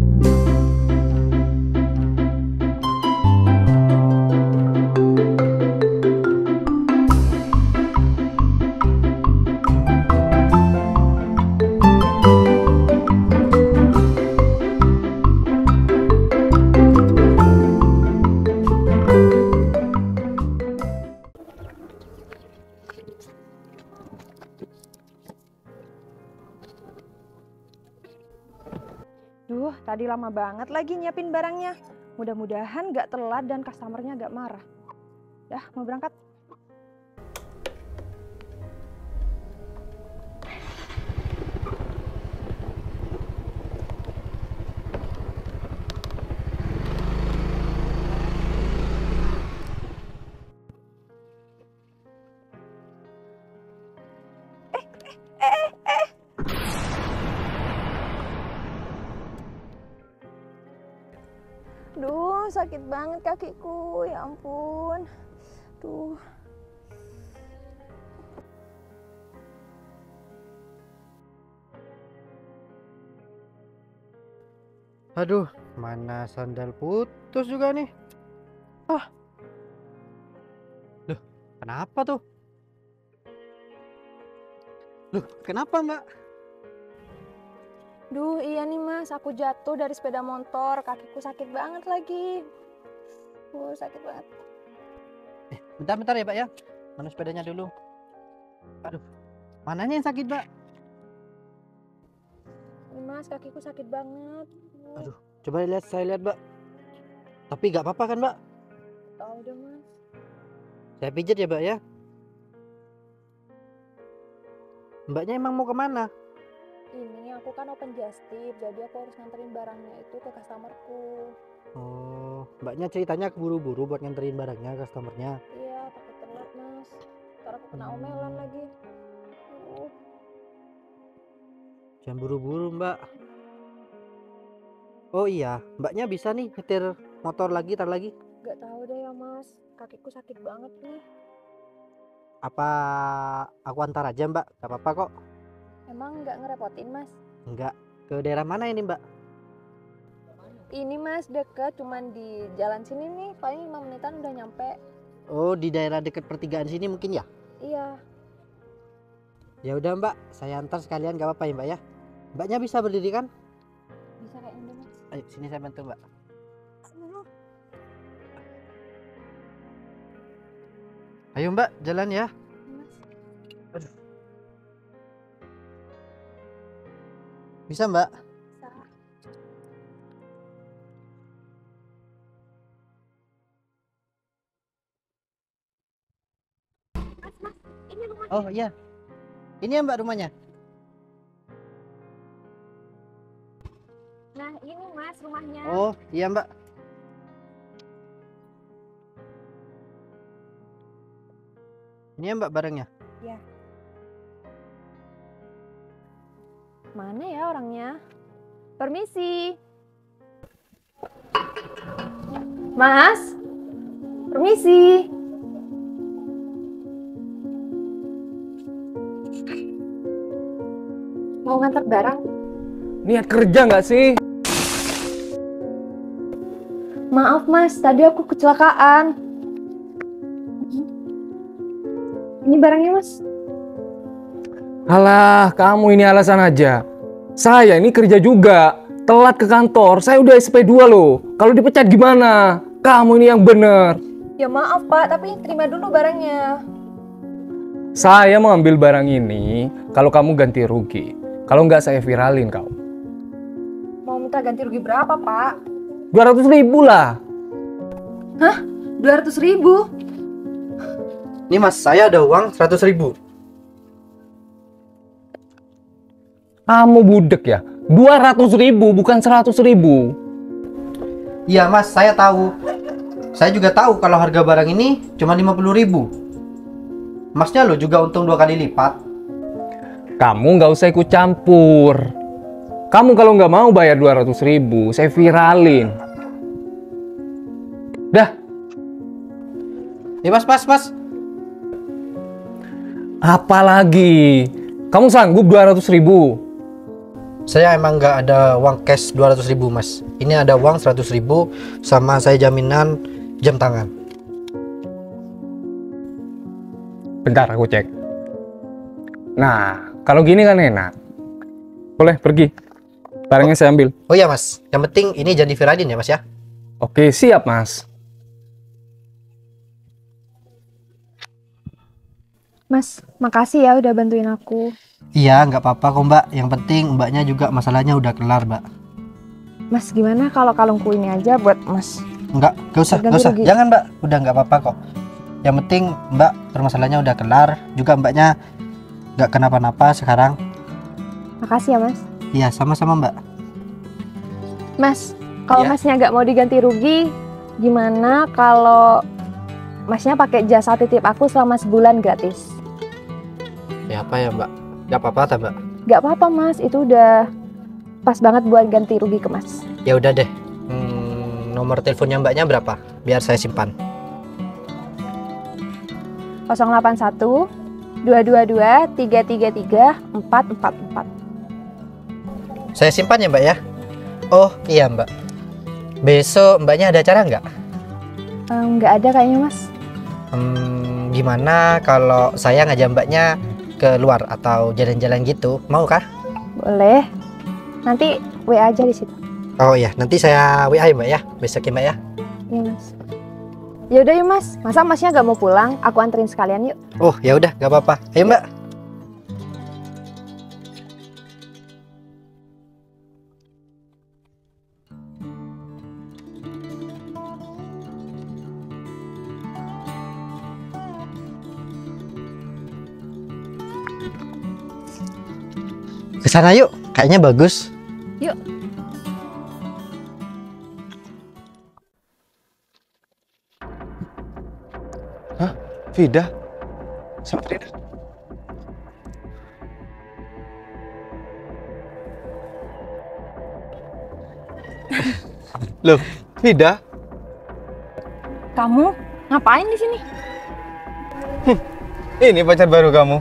Duh, tadi lama banget lagi nyiapin barangnya. Mudah-mudahan nggak telat dan customernya nggak marah. Dah, mau berangkat. Duh, sakit banget kakiku, ya ampun. Duh. Aduh, mana sandal putus juga nih. Ah. Loh, kenapa tuh? Loh, kenapa Mbak? Duh, iya nih Mas, aku jatuh dari sepeda motor, kakiku sakit banget lagi. Sakit banget. Bentar-bentar ya Mbak ya. Mana sepedanya dulu. Aduh, mananya yang sakit Mbak? Nih Mas, kakiku sakit banget. Aduh, coba lihat, saya lihat Mbak. Tapi nggak apa-apa kan Mbak? Tahu deh Mas. Saya pijat ya Mbak ya. Mbaknya emang mau kemana? Ini aku kan open just tip, jadi aku harus nganterin barangnya itu ke customerku. Oh, Mbaknya ceritanya keburu-buru buat nganterin barangnya ke customernya. Iya, takut telat Mas. Ntar aku kena omelan lagi. Jangan buru-buru Mbak. Oh iya, Mbaknya bisa nih nyetir motor lagi, tar lagi. Gak tahu deh ya Mas, kakiku sakit banget nih. Apa aku antar aja Mbak? Gak apa-apa kok. Emang nggak ngerepotin Mas? Enggak. Ke daerah mana ini Mbak? Ini Mas deket, cuman di jalan sini nih, paling 5 menitan udah nyampe. Oh, di daerah dekat pertigaan sini mungkin ya? Iya. Ya udah Mbak, saya antar sekalian gak apa-apa ya Mbak ya. Mbaknya bisa berdiri kan? Bisa kayak ini Mas. Ayo sini saya bantu Mbak. Ayo Mbak, jalan ya. Mas. Aduh. Bisa Mbak? Bisa. Mas, ini rumahnya. Oh iya. Ini ya Mbak rumahnya? Nah, ini Mas rumahnya. Oh iya Mbak. Ini ya Mbak barangnya? Ya. Mana ya orangnya? Permisi. Mas? Permisi. Mau ngantar barang? Niat kerja nggak sih? Maaf Mas, tadi aku kecelakaan. Ini barangnya Mas. Alah, kamu ini alasan aja. Saya ini kerja juga. Telat ke kantor, saya udah SP2 loh. Kalau dipecat gimana? Kamu ini yang bener. Ya maaf Pak, tapi terima dulu barangnya. Saya mau ambil barang ini kalau kamu ganti rugi. Kalau nggak saya viralin kau. Mau minta ganti rugi berapa Pak? 200.000 lah. Hah? 200.000? Ini Mas, saya ada uang 100.000. Kamu budek ya? 200.000 bukan 100.000. Iya Mas, saya tahu. Saya juga tahu kalau harga barang ini cuma 50.000. Masnya lo juga untung 2 kali lipat. Kamu nggak usah ikut campur. Kamu kalau nggak mau bayar 200.000, saya viralin. Dah. Mas. Apalagi? Kamu sanggup 200.000? Saya emang nggak ada uang cash 200.000 mas. Ini ada uang 100.000 sama saya jaminan jam tangan. Bentar aku cek. Nah, kalau gini kan enak. Boleh pergi. Barangnya saya ambil. Oh iya mas, yang penting ini jangan diviradin ya mas ya. Oke, siap mas. Mas, makasih ya udah bantuin aku. Iya nggak apa-apa kok mbak. Yang penting mbaknya juga masalahnya udah kelar mbak. Mas, gimana kalau kalungku ini aja buat Mas? Nggak usah, Ganti nggak usah. rugi. Jangan mbak, udah nggak apa-apa kok. Yang penting mbak permasalahannya udah kelar. Juga mbaknya nggak kenapa-napa sekarang. Makasih ya Mas. Iya sama-sama mbak. Mas, kalau Iya. Masnya nggak mau diganti rugi, gimana kalau Masnya pakai jasa titip aku selama sebulan gratis? Ya apa ya mbak? Nggak apa-apa tak mbak? Nggak apa-apa Mas, itu udah pas banget buat ganti rugi ke Mas. Ya udah deh. Nomor teleponnya mbaknya berapa? Biar saya simpan. 081 222 333 444. Saya simpan ya mbak ya. Oh iya mbak. Besok mbaknya ada acara nggak? Nggak ada kayaknya Mas. Gimana kalau saya ngajak mbaknya keluar atau jalan-jalan gitu? Mau kah? Boleh. Nanti WA aja di situ. Oh iya, nanti saya WA ya mbak ya. Besok ya mbak ya. Iya Mas. Ya udah yuk Mas. Masa Masnya nggak mau pulang? Aku anterin sekalian yuk. Oh ya udah, nggak apa-apa. Ayo mbak. Kesana yuk, kayaknya bagus. Yuk. Vida? Sama Frida? Loh, Vida? Kamu ngapain di sini? Ini pacar baru kamu?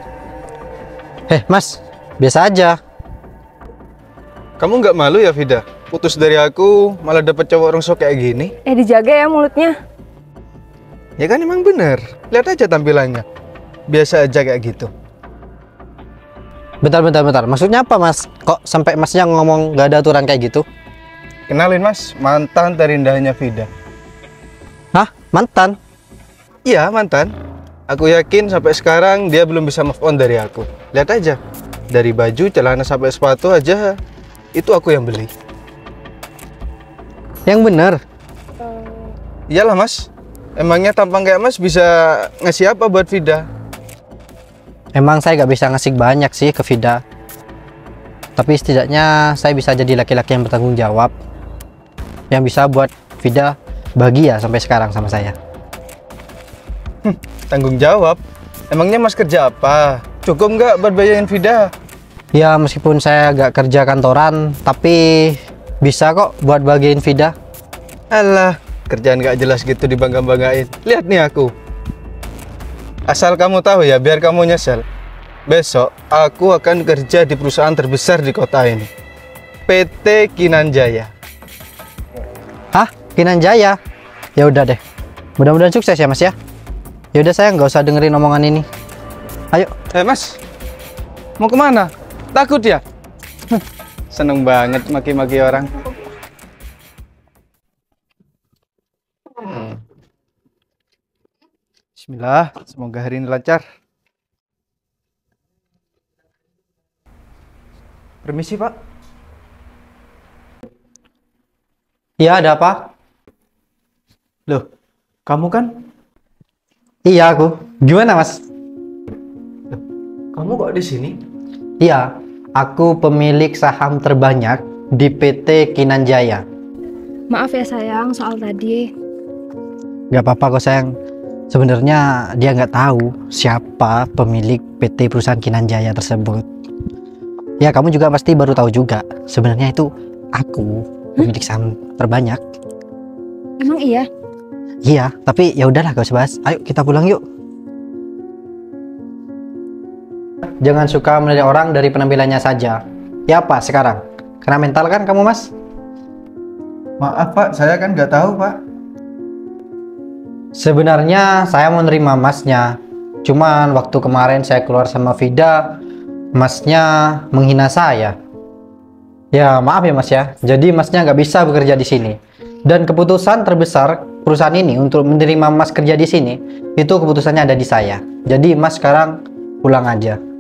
Mas, biasa aja. Kamu nggak malu ya, Vida? Putus dari aku, malah dapet cowok rungsok kayak gini? Dijaga ya mulutnya. Ya kan emang bener. Lihat aja tampilannya. Biasa aja kayak gitu. Bentar. Maksudnya apa mas? Kok sampai masnya ngomong gak ada aturan kayak gitu? Kenalin mas, mantan terindahnya Vida. Hah? Mantan? Iya, mantan. Aku yakin sampai sekarang dia belum bisa move on dari aku. Lihat aja. Dari baju, celana sampai sepatu aja, itu aku yang beli. Yang bener? Iyalah mas. Emangnya tampang kayak mas bisa ngasih apa buat Vida? Emang saya gak bisa ngasih banyak sih ke Vida. Tapi setidaknya saya bisa jadi laki-laki yang bertanggung jawab. Yang bisa buat Vida bahagia sampai sekarang sama saya. Tanggung jawab? Emangnya mas kerja apa? Cukup nggak buat bayarin Vida? Ya meskipun saya gak kerja kantoran, tapi bisa kok buat bahagiain Vida. Alah, kerjaan nggak jelas gitu dibangga-banggain. Lihat nih aku. Asal kamu tahu ya, biar kamu nyesel. Besok aku akan kerja di perusahaan terbesar di kota ini. PT Kinanjaya. Hah? Kinanjaya? Ya udah deh. Mudah-mudahan sukses ya mas ya. Ya udah saya nggak usah dengerin omongan ini. Ayo. Mas, mau kemana? Takut ya? Seneng banget maki-maki orang. Bismillah, semoga hari ini lancar. Permisi pak. Iya ada apa? Loh, kamu kan? Iya aku. Gimana mas? Kamu kok di sini? Iya, aku pemilik saham terbanyak di PT Kinanjaya. Maaf ya sayang soal tadi. Gak apa-apa kok sayang. Sebenarnya dia nggak tahu siapa pemilik PT perusahaan Kinanjaya tersebut. Ya kamu juga pasti baru tahu juga. Sebenarnya itu aku pemilik saham terbanyak. Emang iya? Iya, tapi ya udahlah gak usah bahas. Ayo kita pulang yuk. Jangan suka menilai orang dari penampilannya saja. Ya apa sekarang? Kena mental kan kamu, Mas? Maaf Pak, saya kan nggak tahu Pak. Sebenarnya saya mau nerima Masnya. Cuman waktu kemarin saya keluar sama Vida, Masnya menghina saya. Ya maaf ya Mas ya. Jadi Masnya nggak bisa bekerja di sini. Dan keputusan terbesar perusahaan ini untuk menerima Mas kerja di sini, itu keputusannya ada di saya. Jadi Mas sekarang pulang aja.